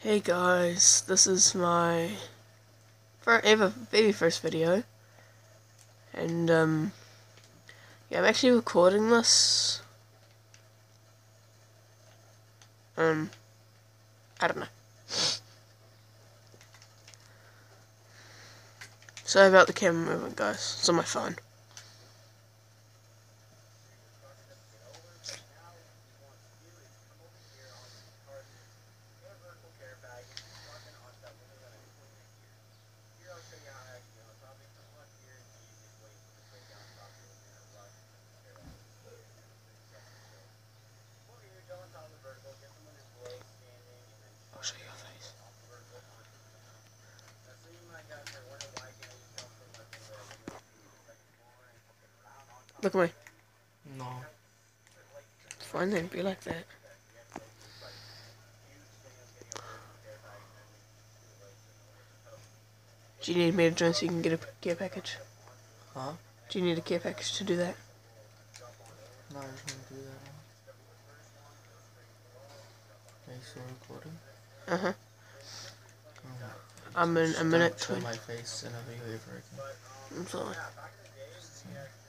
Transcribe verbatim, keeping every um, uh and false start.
Hey guys, this is my ever baby first video, and um, yeah, I'm actually recording this. Um, I don't know. Sorry about the camera movement, guys. It's on my phone. I'll show you your face. Look at me. No. Fine then, be like that. Do you need me to join so you can get a care package? Huh? Do you need a care package to do that? No, I just want to do that. Are you still recording? Uh huh. Oh. I'm in a minute Don't show twenty. my face in a video ever again. I'm sorry. Yeah.